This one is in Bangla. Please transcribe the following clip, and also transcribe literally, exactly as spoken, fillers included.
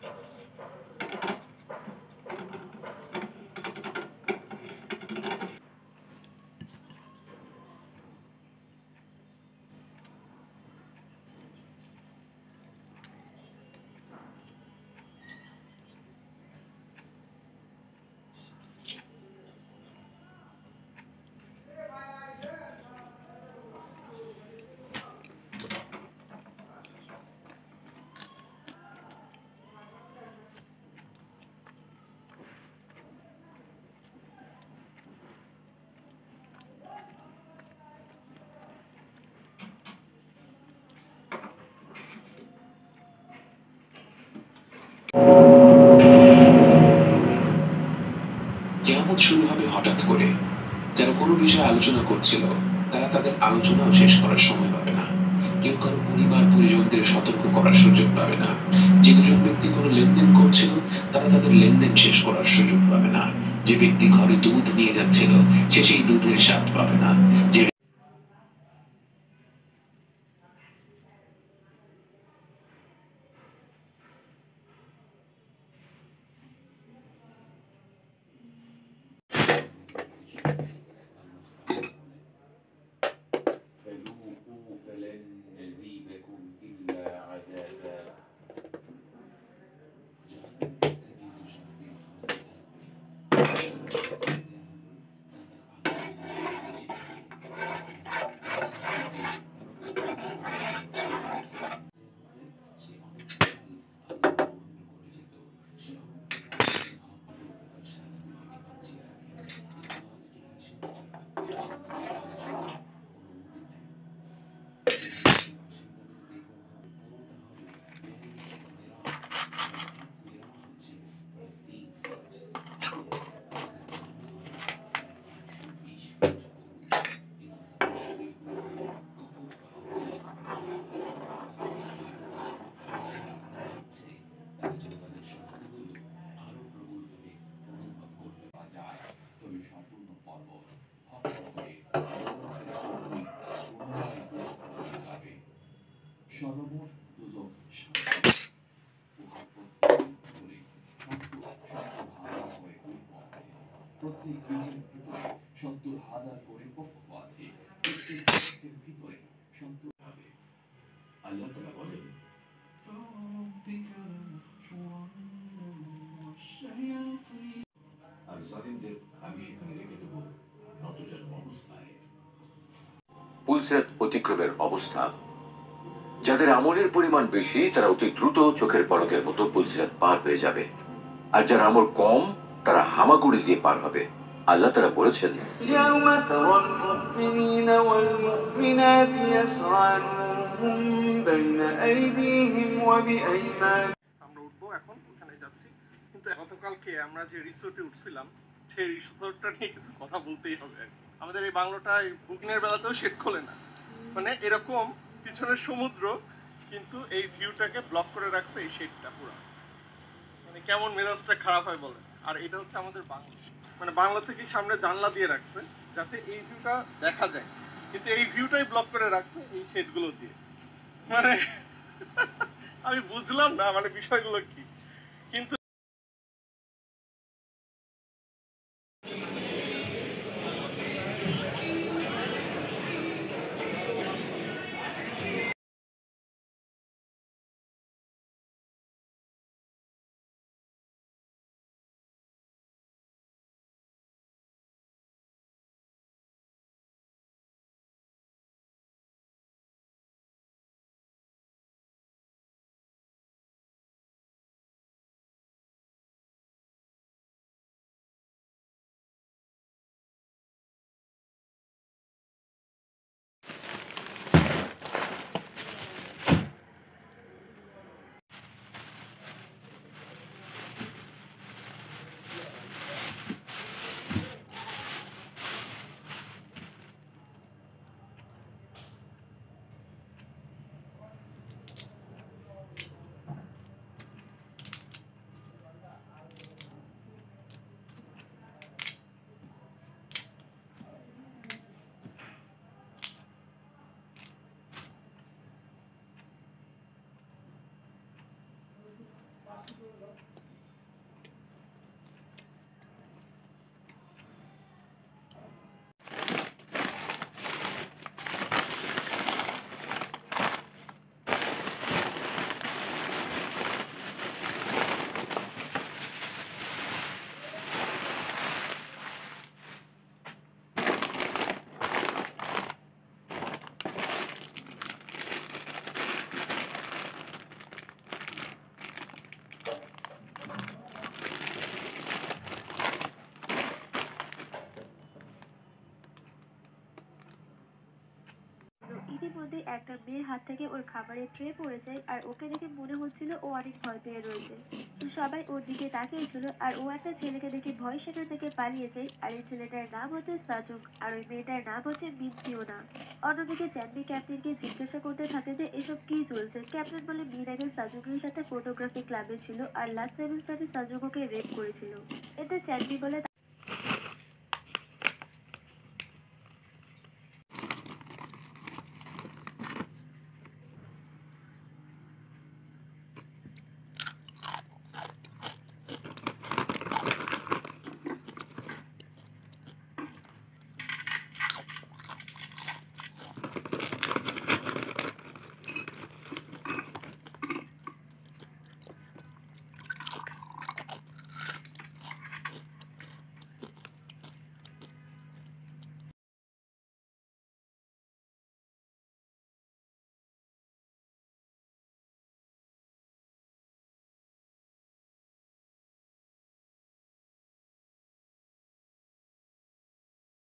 কিয়ামত শুরু হবে হঠাৎ করে। যারা কোনো বিষয়ে আলোচনা করছিল তারা তাদের আলোচনাও শেষ করার সময় পাবে না। কেউ কারো পরিবার পরিজনদের সতর্ক করার সুযোগ পাবে না। যে দুজন ব্যক্তি কোনো লেনদেন করছিল তারা তাদের লেনদেন শেষ করার সুযোগ পাবে না। যে ব্যক্তি ঘরে দুধ নিয়ে যাচ্ছিল সে সেই দুধের স্বাদ পাবে না। যে পুলসেট অতিক্রমের অবস্থা। যাদের আমলের পরিমাণ বেশি তারা অতি দ্রুত চোখের পলকের মতো পুলসিরাত পার হয়ে যাবে, আর যার আমল কম তারা হামাগুড়ি দিয়ে পার হবে। আল্লাহ তাআলা বলেছেন, আমরা উঠবো এখন, ওখানে যাচ্ছি। কিন্তু গতকালকে আমরা যে রিসোর্টে উঠছিলাম সেই রিসোর্টটা নিয়ে কিছু কথা বলতেই হবে। আমাদের এই বাংলোটা বুকিংয়ের বেলাতেও শেড খোলে না, মানে এরকম পিছনের সমুদ্র কিন্তু এই ভিউটাকে ব্লক করে রাখছে এই শেডটা পুরো। মানে কেমন মেজাজটা খারাপ হয় বলে। আর এটা হচ্ছে আমাদের বাংলা, মানে বাংলা থেকে সামনে জানলা দিয়ে রাখছে যাতে এই ভিউটা দেখা যায়, কিন্তু এই ভিউটাই ব্লক করে রাখছে এই শেডগুলো দিয়ে। মানে আমি বুঝলাম না মানে বিষয়গুলো কি। কিন্তু তখনই একটা মেয়ের হাত থেকে ওর খাবারের ট্রে পড়ে যায় আর ওকে দেখে মনে হচ্ছিল ও অনেক ভয় পেয়ে রয়েছে। তো সবাই ওর দিকে তাকিয়েছিল আর ও একটা ছেলেকে দেখে ভয় সেখান থেকে পালিয়ে যায়। আর এই ছেলেটার নাম হচ্ছে সাজুক আর ওই মেয়েটার নাম হচ্ছে মিনসিওনা। অন্যদিকে চ্যান্ডি ক্যাপ্টেনকে জিজ্ঞাসা করতে থাকে যে এসব কি চলছে। ক্যাপ্টেন বলে মিনাকে সাজুকের সাথে ফটোগ্রাফি ক্লাবে ছিল আর লাস্ট সেমিস্টারে সাজুকোকে রেপ করেছিল। এতে চ্যান্ডি বলে